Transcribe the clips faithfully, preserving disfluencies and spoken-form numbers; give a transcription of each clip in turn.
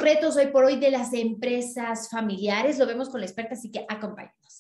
retos hoy por hoy de las empresas familiares. Lo vemos con la experta, así que acompáñenos.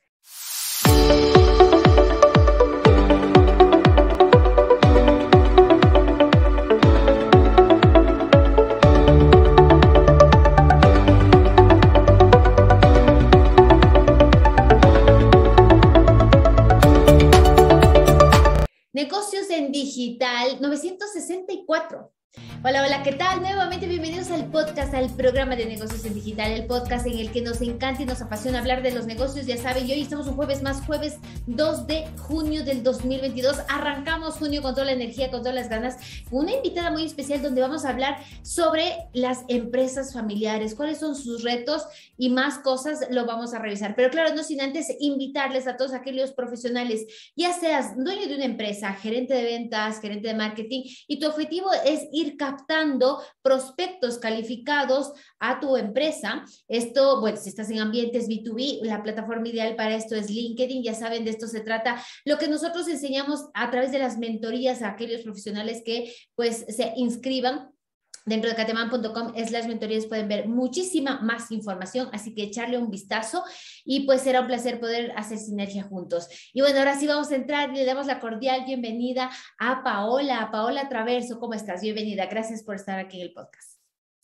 Negocios en Digital novecientos sesenta y cuatro. Hola, hola, ¿qué tal? Nuevamente bienvenidos al podcast, al programa de Negocios en Digital, el podcast en el que nos encanta y nos apasiona hablar de los negocios, ya saben, y hoy estamos un jueves más, jueves dos de junio del dos mil veintidós. Arrancamos junio con toda la energía, con todas las ganas, con una invitada muy especial donde vamos a hablar sobre las empresas familiares, cuáles son sus retos y más cosas lo vamos a revisar. Pero claro, no sin antes invitarles a todos aquellos profesionales, ya seas dueño de una empresa, gerente de ventas, gerente de marketing, y tu objetivo es ir captando prospectos calificados a tu empresa. Esto, bueno, si estás en ambientes B dos B, la plataforma ideal para esto es LinkedIn. Ya saben, de esto se trata lo que nosotros enseñamos a través de las mentorías a aquellos profesionales que pues se inscriban. Dentro de cateman punto com slash mentorías pueden ver muchísima más información, así que echarle un vistazo y pues será un placer poder hacer sinergia juntos. Y bueno, ahora sí vamos a entrar y le damos la cordial bienvenida a Paola, a Paola Traverso. ¿Cómo estás? Bienvenida, gracias por estar aquí en el podcast.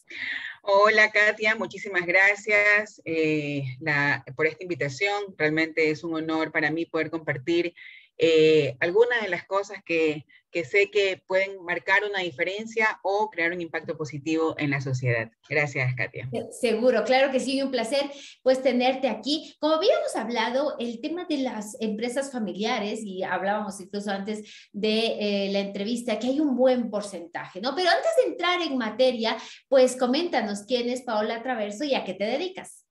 Hola Katia, muchísimas gracias eh, la, por esta invitación. Realmente es un honor para mí poder compartir eh, algunas de las cosas que, que sé que pueden marcar una diferencia o crear un impacto positivo en la sociedad. Gracias, Katia. Seguro, claro que sí, un placer pues tenerte aquí. Como habíamos hablado, el tema de las empresas familiares, y hablábamos incluso antes de eh, la entrevista, que hay un buen porcentaje, ¿no? Pero antes de entrar en materia, pues coméntanos quién es Paola Traverso y a qué te dedicas.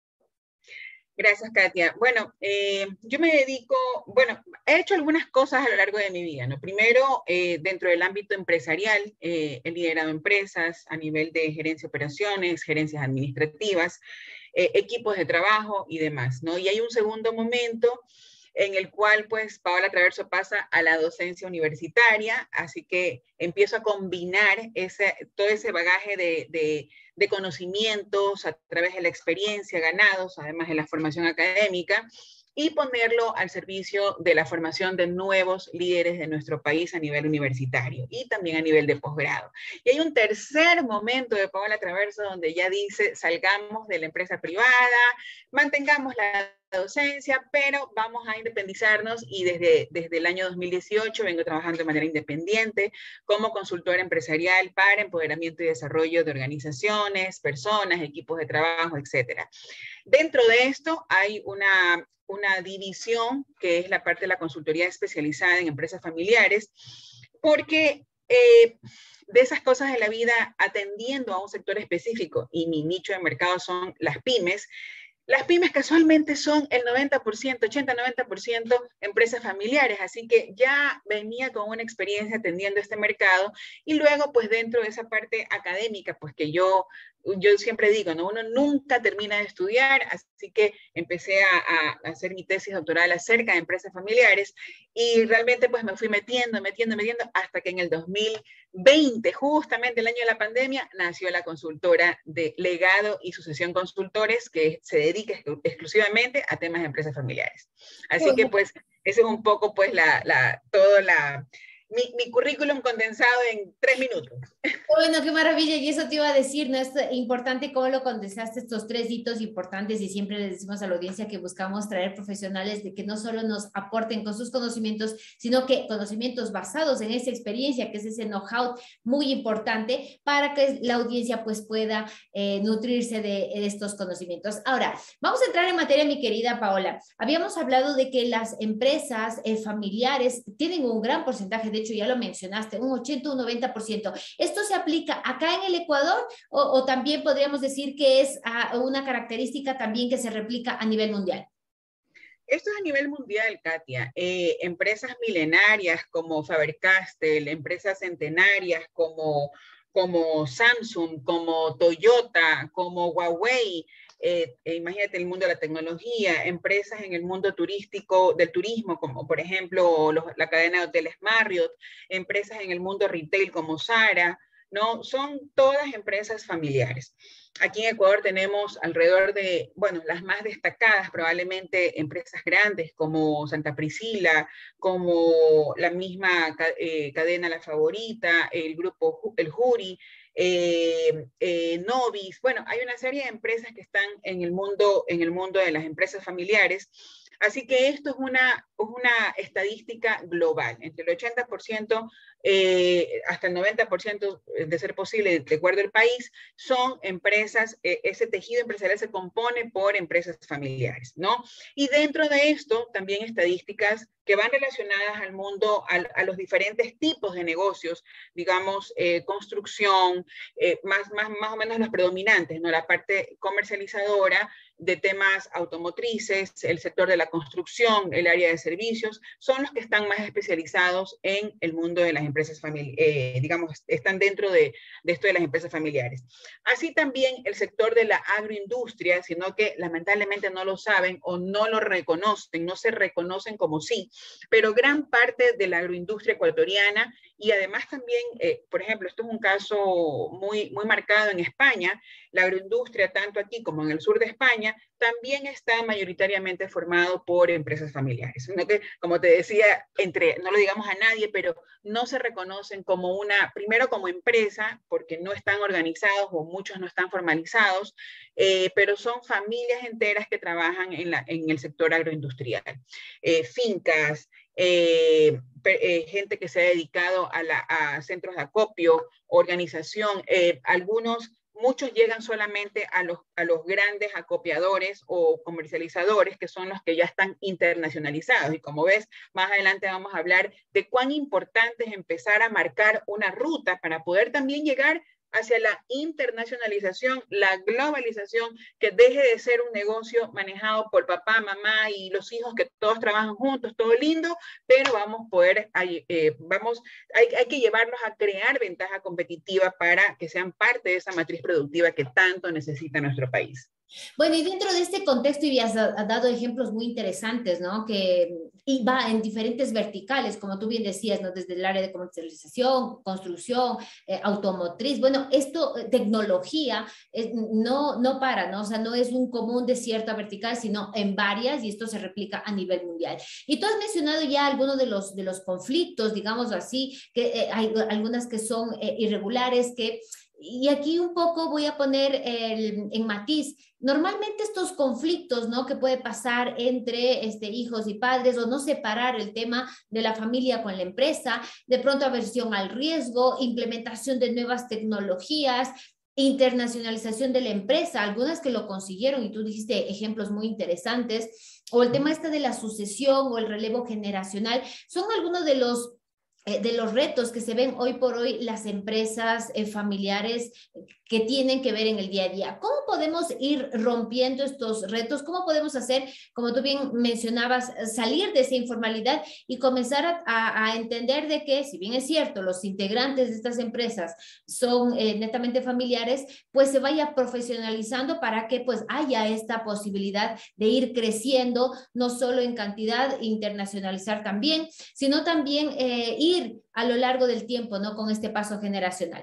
Gracias, Katia. Bueno, eh, yo me dedico, bueno, he hecho algunas cosas a lo largo de mi vida, ¿no? Primero, eh, dentro del ámbito empresarial, eh, he liderado empresas a nivel de gerencia de operaciones, gerencias administrativas, eh, equipos de trabajo y demás, ¿no? Y hay un segundo momento en el cual, pues, Paola Traverso pasa a la docencia universitaria, así que empiezo a combinar ese, todo ese bagaje de, de, de conocimientos a través de la experiencia ganados, además de la formación académica, y ponerlo al servicio de la formación de nuevos líderes de nuestro país a nivel universitario y también a nivel de posgrado. Y hay un tercer momento de Paola Traverso donde ya dice, salgamos de la empresa privada, mantengamos la docencia, pero vamos a independizarnos y desde, desde el año dos mil dieciocho vengo trabajando de manera independiente como consultora empresarial para empoderamiento y desarrollo de organizaciones, personas, equipos de trabajo, etcétera. Dentro de esto hay una, una división que es la parte de la consultoría especializada en empresas familiares, porque eh, de esas cosas de la vida atendiendo a un sector específico, y mi nicho de mercado son las pymes. Las pymes casualmente son el noventa por ciento, ochenta a noventa por ciento empresas familiares, así que ya venía con una experiencia atendiendo este mercado y luego pues dentro de esa parte académica, pues que yo, yo siempre digo, ¿no? Uno nunca termina de estudiar, así que empecé a, a hacer mi tesis doctoral acerca de empresas familiares y realmente pues me fui metiendo, metiendo, metiendo hasta que en el dos mil veinte, justamente el año de la pandemia, nació la consultora de Legado y Sucesión Consultores, que se dedica exclusivamente a temas de empresas familiares. Así que pues, ese es un poco pues la, la, todo la, mi, mi currículum condensado en tres minutos. Bueno, qué maravilla, y eso te iba a decir, ¿no? Es importante cómo lo condensaste, estos tres hitos importantes, y siempre les decimos a la audiencia que buscamos traer profesionales de que no solo nos aporten con sus conocimientos, sino que conocimientos basados en esa experiencia, que es ese know-how muy importante para que la audiencia pues pueda eh, nutrirse de, de estos conocimientos. Ahora, vamos a entrar en materia, mi querida Paola. Habíamos hablado de que las empresas eh, familiares tienen un gran porcentaje, de hecho ya lo mencionaste, un ochenta, un noventa por ciento. ¿Esto se aplica acá en el Ecuador o, o también podríamos decir que es uh, una característica también que se replica a nivel mundial? Esto es a nivel mundial, Katia. Eh, empresas milenarias como Faber-Castell, empresas centenarias como, como Samsung, como Toyota, como Huawei, eh, imagínate el mundo de la tecnología, empresas en el mundo turístico, del turismo, como por ejemplo los, la cadena de hoteles Marriott, empresas en el mundo retail como Zara, ¿no? Son todas empresas familiares. Aquí en Ecuador tenemos alrededor de, bueno, las más destacadas probablemente empresas grandes como Santa Priscila, como la misma eh, cadena La Favorita, el grupo El Juri, eh, eh, Novis. Bueno, hay una serie de empresas que están en el mundo, en el mundo de las empresas familiares. Así que esto es una, una estadística global. Entre el ochenta por ciento eh, hasta el noventa por ciento, de ser posible, de acuerdo al país, son empresas, eh, ese tejido empresarial se compone por empresas familiares, ¿no? Y dentro de esto, también estadísticas que van relacionadas al mundo, a, a los diferentes tipos de negocios, digamos, eh, construcción, eh, más, más, más o menos los predominantes, ¿no? La parte comercializadora de temas automotrices, el sector de la construcción, el área de servicios, son los que están más especializados en el mundo de las empresas familiares, eh, digamos, están dentro de, de esto de las empresas familiares. Así también el sector de la agroindustria, sino que lamentablemente no lo saben o no lo reconocen, no se reconocen como sí, pero gran parte de la agroindustria ecuatoriana y además también, eh, por ejemplo, esto es un caso muy, muy marcado en España, la agroindustria, tanto aquí como en el sur de España, también está mayoritariamente formado por empresas familiares. Sino que, como te decía, entre, no lo digamos a nadie, pero no se reconocen como una, primero como empresa, porque no están organizados o muchos no están formalizados, eh, pero son familias enteras que trabajan en, la, en el sector agroindustrial. Eh, fincas, Eh, eh, gente que se ha dedicado a, la, a centros de acopio, organización, eh, algunos, muchos llegan solamente a los, a los grandes acopiadores o comercializadores, que son los que ya están internacionalizados. Y como ves, más adelante vamos a hablar de cuán importante es empezar a marcar una ruta para poder también llegar hacia la internacionalización, la globalización, que deje de ser un negocio manejado por papá, mamá y los hijos, que todos trabajan juntos, todo lindo, pero vamos a poder, eh, vamos, hay, hay que llevarlos a crear ventaja competitiva para que sean parte de esa matriz productiva que tanto necesita nuestro país. Bueno, y dentro de este contexto, y has dado ejemplos muy interesantes, ¿no? Que y va en diferentes verticales, como tú bien decías, ¿no? Desde el área de comercialización, construcción, eh, automotriz. Bueno, esto, tecnología, es, no, no para, ¿no? O sea, no es un común de cierta vertical, sino en varias, y esto se replica a nivel mundial. Y tú has mencionado ya algunos de los, de los conflictos, digamos así, que eh, hay algunas que son eh, irregulares, que... Y aquí un poco voy a poner el, en matiz. Normalmente estos conflictos, ¿no? Que puede pasar entre este, hijos y padres, o no separar el tema de la familia con la empresa, de pronto aversión al riesgo, implementación de nuevas tecnologías, internacionalización de la empresa, algunas que lo consiguieron y tú dijiste ejemplos muy interesantes, o el tema este de la sucesión o el relevo generacional, son algunos de los de los retos que se ven hoy por hoy las empresas eh, familiares que tienen que ver en el día a día. ¿Cómo podemos ir rompiendo estos retos? ¿Cómo podemos hacer, como tú bien mencionabas, salir de esa informalidad y comenzar a, a, a entender de que, si bien es cierto, los integrantes de estas empresas son eh, netamente familiares, pues se vaya profesionalizando para que pues haya esta posibilidad de ir creciendo, no solo en cantidad, internacionalizar también, sino también eh, ir a lo largo del tiempo, ¿no? Con este paso generacional.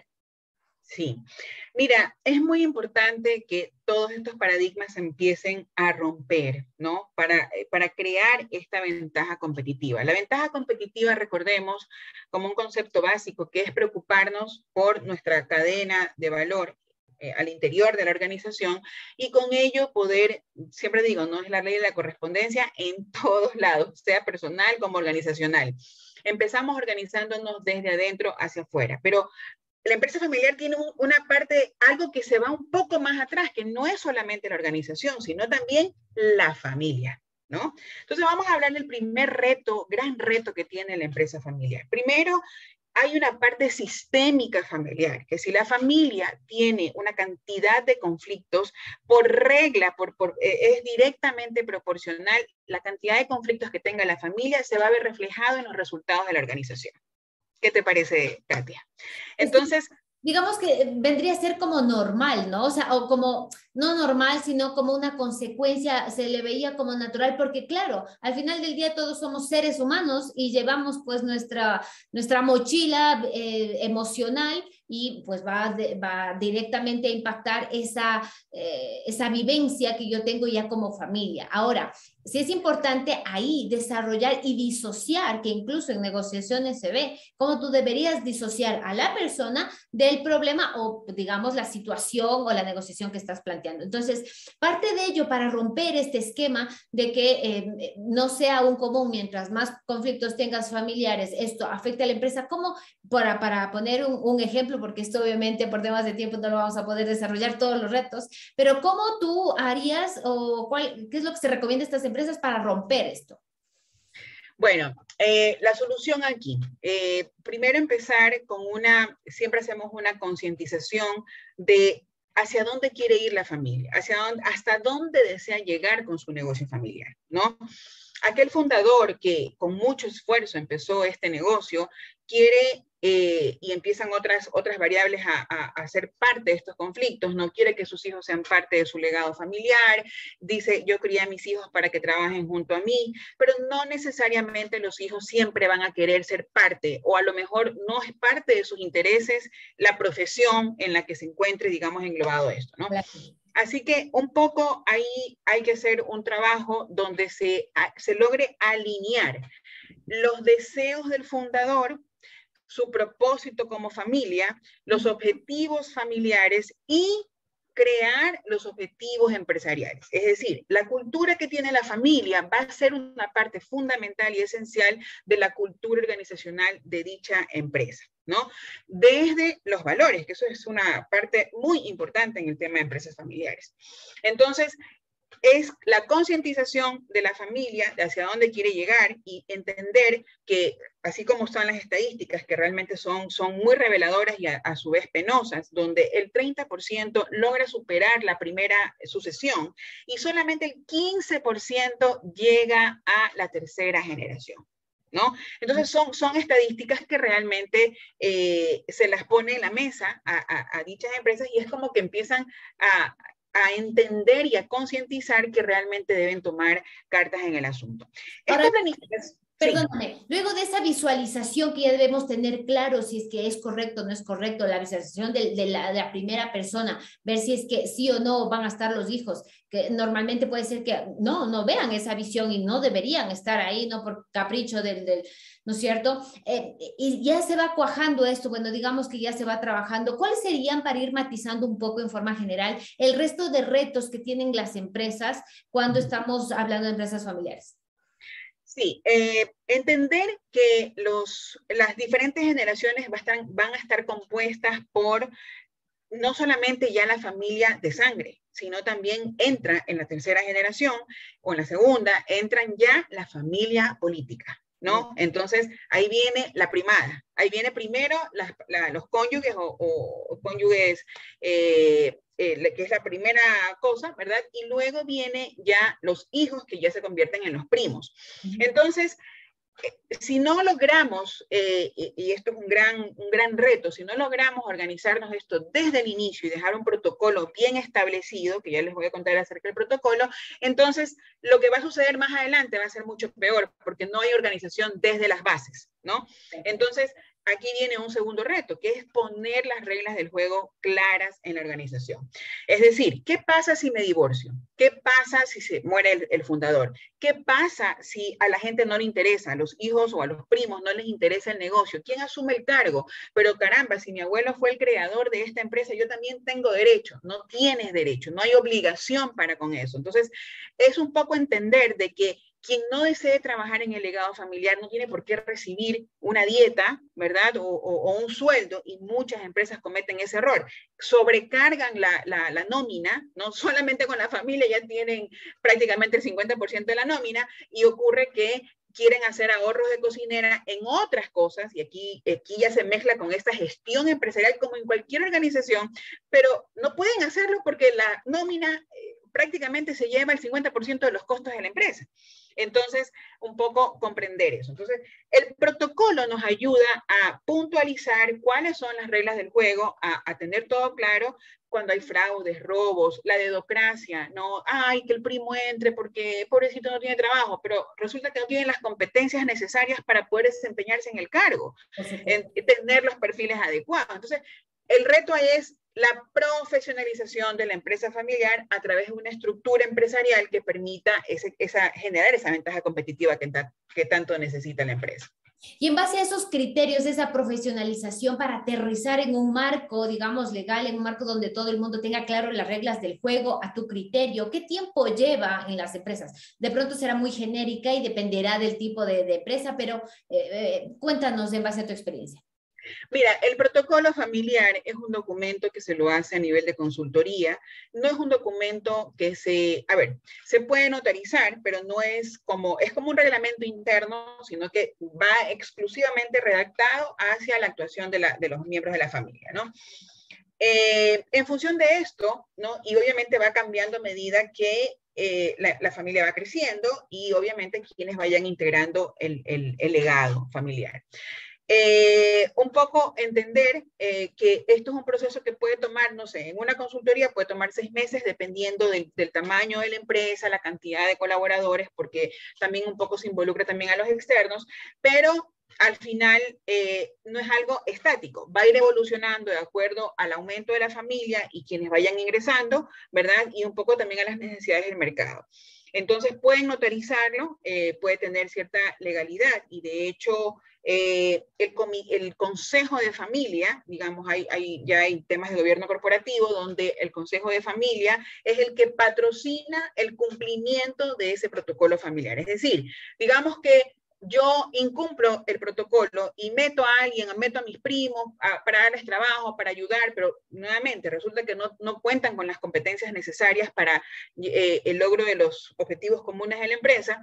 Sí, mira, es muy importante que todos estos paradigmas empiecen a romper, ¿no? Para, para crear esta ventaja competitiva. La ventaja competitiva, recordemos, como un concepto básico, que es preocuparnos por nuestra cadena de valor eh, al interior de la organización y con ello poder, siempre digo, no es la ley de la correspondencia en todos lados, sea personal como organizacional. Empezamos organizándonos desde adentro hacia afuera, pero la empresa familiar tiene un, una parte, algo que se va un poco más atrás, que no es solamente la organización, sino también la familia, ¿no? Entonces vamos a hablar del primer reto, gran reto que tiene la empresa familiar. Primero, hay una parte sistémica familiar, que si la familia tiene una cantidad de conflictos, por regla, por, por, eh, es directamente proporcional, la cantidad de conflictos que tenga la familia se va a ver reflejado en los resultados de la organización. ¿Qué te parece, Katia? Entonces... Digamos que vendría a ser como normal, ¿no? O sea, o como, no normal, sino como una consecuencia, se le veía como natural, porque claro, al final del día todos somos seres humanos y llevamos pues nuestra, nuestra mochila eh, emocional y pues va, de, va directamente a impactar esa, eh, esa vivencia que yo tengo ya como familia. Ahora, sí es importante ahí desarrollar y disociar, que incluso en negociaciones se ve cómo tú deberías disociar a la persona del problema o, digamos, la situación o la negociación que estás planteando. Entonces, parte de ello para romper este esquema de que eh, no sea un común, mientras más conflictos tengas familiares, esto afecta a la empresa, como para, para poner un, un ejemplo, porque esto obviamente por temas de tiempo no lo vamos a poder desarrollar todos los retos, pero ¿cómo tú harías o cuál, qué es lo que se recomienda a estas empresas para romper esto? Bueno, eh, la solución aquí, eh, primero empezar con una, siempre hacemos una concientización de hacia dónde quiere ir la familia, hacia dónde, hasta dónde desea llegar con su negocio familiar, ¿no? Aquel fundador que con mucho esfuerzo empezó este negocio, quiere, eh, y empiezan otras, otras variables a, a, a ser parte de estos conflictos, no quiere que sus hijos sean parte de su legado familiar, dice, yo crié a mis hijos para que trabajen junto a mí, pero no necesariamente los hijos siempre van a querer ser parte, o a lo mejor no es parte de sus intereses la profesión en la que se encuentre, digamos, englobado esto, ¿no? Así que un poco ahí hay que hacer un trabajo donde se, se logre alinear los deseos del fundador, su propósito como familia, los objetivos familiares y crear los objetivos empresariales. Es decir, la cultura que tiene la familia va a ser una parte fundamental y esencial de la cultura organizacional de dicha empresa, ¿no? Desde los valores, que eso es una parte muy importante en el tema de empresas familiares. Entonces, es la concientización de la familia de hacia dónde quiere llegar y entender que, así como están las estadísticas, que realmente son, son muy reveladoras y a, a su vez penosas, donde el treinta por ciento logra superar la primera sucesión y solamente el quince por ciento llega a la tercera generación, ¿no? Entonces son, son estadísticas que realmente eh, se las pone en la mesa a, a, a dichas empresas y es como que empiezan a a entender y a concientizar que realmente deben tomar cartas en el asunto. Ahora, Esta planificación... Perdóname, sí. Luego de esa visualización que ya debemos tener claro si es que es correcto o no es correcto, la visualización de, de, la, de la primera persona, ver si es que sí o no van a estar los hijos, que normalmente puede ser que no, no vean esa visión y no deberían estar ahí, no por capricho del, del ¿no es cierto? Eh, y ya se va cuajando esto, bueno, digamos que ya se va trabajando. ¿Cuáles serían, para ir matizando un poco en forma general, el resto de retos que tienen las empresas cuando estamos hablando de empresas familiares? Sí, eh, entender que los, las diferentes generaciones va a estar, van a estar compuestas por no solamente ya la familia de sangre, sino también entra en la tercera generación o en la segunda, entran ya la familia política, ¿no? Entonces, ahí viene la primada, ahí viene primero la, la, los cónyuges o, o, o cónyuges, eh, eh, que es la primera cosa, ¿verdad? Y luego viene ya los hijos que ya se convierten en los primos. Entonces, si no logramos, eh, y, y esto es un gran, un gran reto, si no logramos organizarnos esto desde el inicio y dejar un protocolo bien establecido, que ya les voy a contar acerca del protocolo, entonces lo que va a suceder más adelante va a ser mucho peor, porque no hay organización desde las bases, ¿no? Entonces, aquí viene un segundo reto, que es poner las reglas del juego claras en la organización. Es decir, ¿qué pasa si me divorcio? ¿Qué pasa si se muere el, el fundador? ¿Qué pasa si a la gente no le interesa, a los hijos o a los primos no les interesa el negocio? ¿Quién asume el cargo? Pero caramba, si mi abuelo fue el creador de esta empresa, yo también tengo derecho. No tienes derecho, no hay obligación para con eso. Entonces, es un poco entender de que quien no desee trabajar en el legado familiar no tiene por qué recibir una dieta, ¿verdad? O, o, o un sueldo, y muchas empresas cometen ese error. Sobrecargan la, la, la nómina, no solamente con la familia, ya tienen prácticamente el cincuenta por ciento de la nómina, y ocurre que quieren hacer ahorros de cocinera en otras cosas, y aquí, aquí ya se mezcla con esta gestión empresarial como en cualquier organización, pero no pueden hacerlo porque la nómina eh, prácticamente se lleva el cincuenta por ciento de los costos de la empresa. Entonces, un poco comprender eso. Entonces, el protocolo nos ayuda a puntualizar cuáles son las reglas del juego, a, a tener todo claro cuando hay fraudes, robos, la dedocracia, no, ay, que el primo entre porque pobrecito no tiene trabajo, pero resulta que no tiene las competencias necesarias para poder desempeñarse en el cargo, en, tener los perfiles adecuados. Entonces, el reto ahí es la profesionalización de la empresa familiar a través de una estructura empresarial que permita ese, esa, generar esa ventaja competitiva que, ta, que tanto necesita la empresa. Y en base a esos criterios, esa profesionalización para aterrizar en un marco, digamos, legal, en un marco donde todo el mundo tenga claro las reglas del juego a tu criterio, ¿qué tiempo lleva en las empresas? De pronto será muy genérica y dependerá del tipo de, de empresa, pero eh, eh, cuéntanos en base a tu experiencia. Mira, el protocolo familiar es un documento que se lo hace a nivel de consultoría. No es un documento que se, a ver, se puede notarizar, pero no es como, es como un reglamento interno, sino que va exclusivamente redactado hacia la actuación de, la, de los miembros de la familia, ¿no? Eh, en función de esto, ¿no? Y obviamente va cambiando a medida que eh, la, la familia va creciendo y obviamente quienes vayan integrando el, el, el legado familiar. Eh, un poco entender eh, que esto es un proceso que puede tomar, no sé, en una consultoría puede tomar seis meses dependiendo del, del tamaño de la empresa, la cantidad de colaboradores, porque también un poco se involucra también a los externos, pero al final eh, no es algo estático, va a ir evolucionando de acuerdo al aumento de la familia y quienes vayan ingresando, ¿verdad? Y un poco también a las necesidades del mercado. Entonces pueden notarizarlo, eh, puede tener cierta legalidad y de hecho eh, el, el Consejo de Familia, digamos, hay, hay, ya hay temas de gobierno corporativo donde el Consejo de Familia es el que patrocina el cumplimiento de ese protocolo familiar. Es decir, digamos que yo incumplo el protocolo y meto a alguien, meto a mis primos a, para darles trabajo, para ayudar, pero nuevamente resulta que no, no cuentan con las competencias necesarias para eh, el logro de los objetivos comunes de la empresa.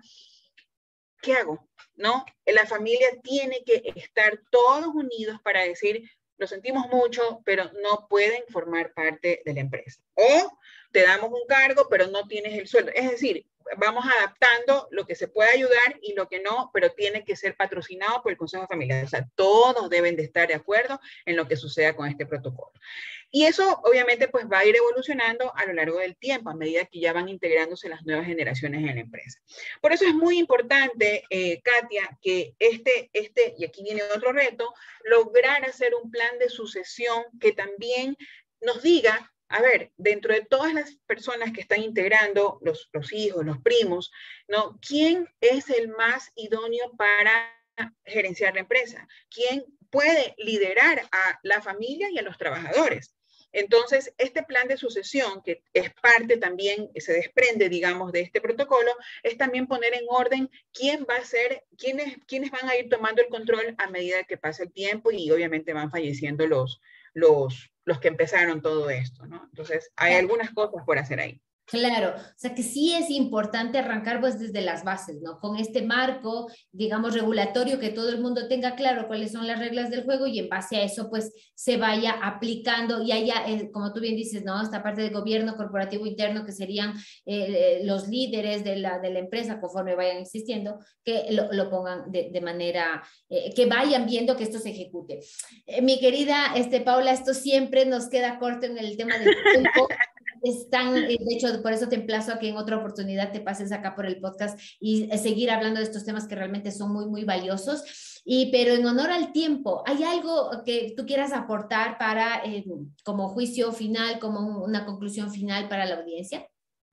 ¿Qué hago? ¿No? La familia tiene que estar todos unidos para decir, lo sentimos mucho, pero no pueden formar parte de la empresa. O te damos un cargo, pero no tienes el sueldo. Es decir, vamos adaptando lo que se puede ayudar y lo que no, pero tiene que ser patrocinado por el Consejo Familiar. O sea, todos deben de estar de acuerdo en lo que suceda con este protocolo. Y eso obviamente pues va a ir evolucionando a lo largo del tiempo, a medida que ya van integrándose las nuevas generaciones en la empresa. Por eso es muy importante, eh, Katia, que este, este, y aquí viene otro reto, lograr hacer un plan de sucesión que también nos diga, a ver, dentro de todas las personas que están integrando, los, los hijos, los primos, ¿no? ¿Quién es el más idóneo para gerenciar la empresa? ¿Quién puede liderar a la familia y a los trabajadores? Entonces, este plan de sucesión, que es parte también, se desprende, digamos, de este protocolo, es también poner en orden quién va a ser, quiénes, quiénes van a ir tomando el control a medida que pasa el tiempo y obviamente van falleciendo los, los, los que empezaron todo esto, ¿no? Entonces, hay algunas cosas por hacer ahí. Claro, o sea que sí es importante arrancar pues desde las bases, ¿no? Con este marco, digamos, regulatorio, que todo el mundo tenga claro cuáles son las reglas del juego y en base a eso pues se vaya aplicando y haya, eh, como tú bien dices, ¿no? Esta parte de gobierno corporativo interno que serían eh, los líderes de la, de la empresa conforme vayan existiendo, que lo, lo pongan de, de manera, eh, que vayan viendo que esto se ejecute. Eh, mi querida este, Paula, esto siempre nos queda corto en el tema del tiempo. Están, de hecho, por eso te emplazo a que en otra oportunidad te pases acá por el podcast y seguir hablando de estos temas que realmente son muy, muy valiosos. Y, pero en honor al tiempo, ¿hay algo que tú quieras aportar para, eh, como juicio final, como una conclusión final para la audiencia?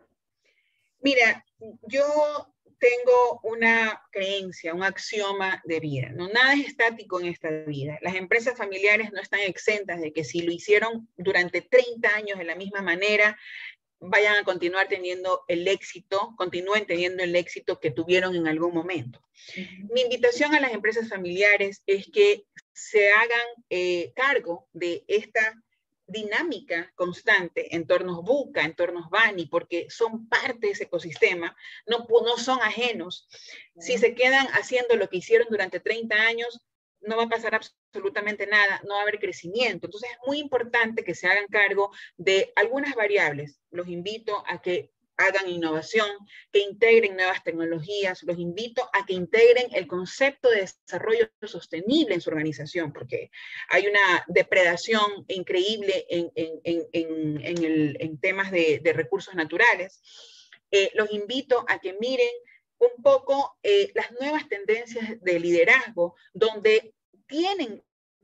Mira, yo tengo una creencia, un axioma de vida, ¿no? Nada es estático en esta vida. Las empresas familiares no están exentas de que si lo hicieron durante treinta años de la misma manera, vayan a continuar teniendo el éxito, continúen teniendo el éxito que tuvieron en algún momento. Uh-huh. Mi invitación a las empresas familiares es que se hagan eh, cargo de esta dinámica constante, entornos buca, entornos Bani, porque son parte de ese ecosistema, no, no son ajenos. Uh-huh. Si se quedan haciendo lo que hicieron durante treinta años, no va a pasar absolutamente nada, no va a haber crecimiento. Entonces es muy importante que se hagan cargo de algunas variables. Los invito a que hagan innovación, que integren nuevas tecnologías, los invito a que integren el concepto de desarrollo sostenible en su organización, porque hay una depredación increíble en, en, en, en, en, el, en temas de, de recursos naturales. Eh, los invito a que miren un poco eh, las nuevas tendencias de liderazgo, donde tienen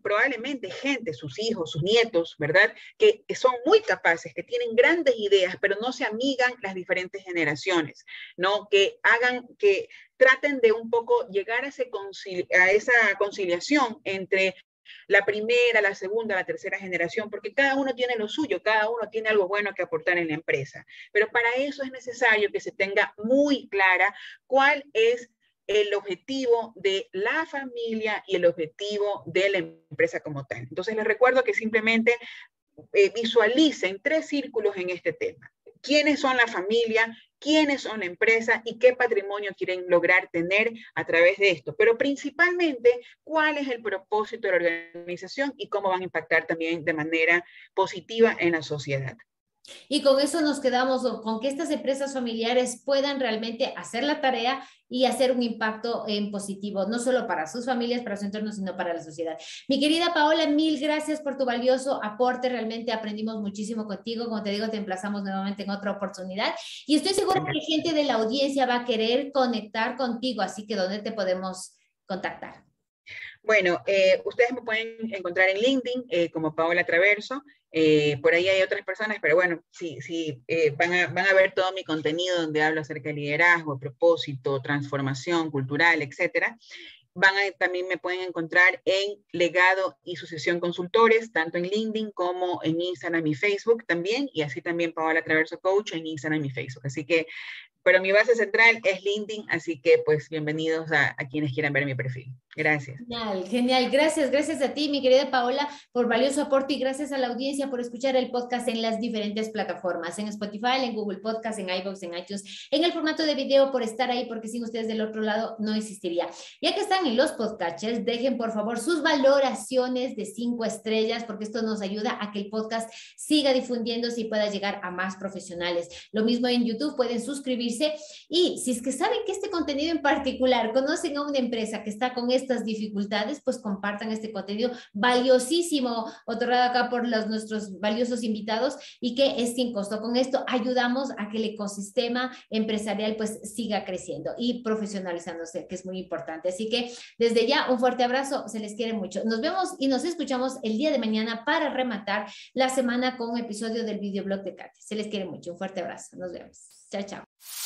probablemente gente, sus hijos, sus nietos, ¿verdad? Que, que son muy capaces, que tienen grandes ideas, pero no se amigan las diferentes generaciones, ¿no? Que hagan, que traten de un poco llegar a, ese concili a esa conciliación entre la primera, la segunda, la tercera generación, porque cada uno tiene lo suyo, cada uno tiene algo bueno que aportar en la empresa. Pero para eso es necesario que se tenga muy clara cuál es el objetivo de la familia y el objetivo de la empresa como tal. Entonces les recuerdo que simplemente eh, visualicen tres círculos en este tema. ¿Quiénes son la familia? ¿Quiénes son la empresa? ¿Y qué patrimonio quieren lograr tener a través de esto? Pero principalmente, ¿cuál es el propósito de la organización y cómo van a impactar también de manera positiva en la sociedad? Y con eso nos quedamos, con que estas empresas familiares puedan realmente hacer la tarea y hacer un impacto en positivo, no solo para sus familias, para su entorno, sino para la sociedad. Mi querida Paola, mil gracias por tu valioso aporte, realmente aprendimos muchísimo contigo, como te digo, te emplazamos nuevamente en otra oportunidad y estoy segura que gente de la audiencia va a querer conectar contigo, así que ¿dónde te podemos contactar? Bueno, eh, ustedes me pueden encontrar en LinkedIn eh, como Paola Traverso. Eh, por ahí hay otras personas, pero bueno, sí, sí, eh, van, a, van a ver todo mi contenido donde hablo acerca de liderazgo, propósito, transformación cultural, etcétera. Van a, también me pueden encontrar en Legado y Sucesión Consultores, tanto en LinkedIn como en Instagram y Facebook también, y así también Paola Traverso Coach en Instagram y Facebook. Así que, pero mi base central es LinkedIn, así que pues bienvenidos a, a quienes quieran ver mi perfil. Gracias. Genial, genial. Gracias, gracias a ti, mi querida Paola, por valioso aporte y gracias a la audiencia por escuchar el podcast en las diferentes plataformas, en Spotify, en Google Podcast, en iVoox, en iTunes, en el formato de video, por estar ahí, porque sin ustedes del otro lado no existiría. Ya que están en los podcatchers, dejen por favor sus valoraciones de cinco estrellas, porque esto nos ayuda a que el podcast siga difundiéndose y pueda llegar a más profesionales. Lo mismo en YouTube, pueden suscribirse y si es que saben que este contenido en particular, conocen a una empresa que está con estas dificultades, pues compartan este contenido valiosísimo otorgado acá por los, nuestros valiosos invitados y que es sin costo. Con esto ayudamos a que el ecosistema empresarial pues siga creciendo y profesionalizándose, que es muy importante. Así que desde ya un fuerte abrazo, se les quiere mucho. Nos vemos y nos escuchamos el día de mañana para rematar la semana con un episodio del videoblog de Katia. Se les quiere mucho, un fuerte abrazo. Nos vemos. Chao, chao.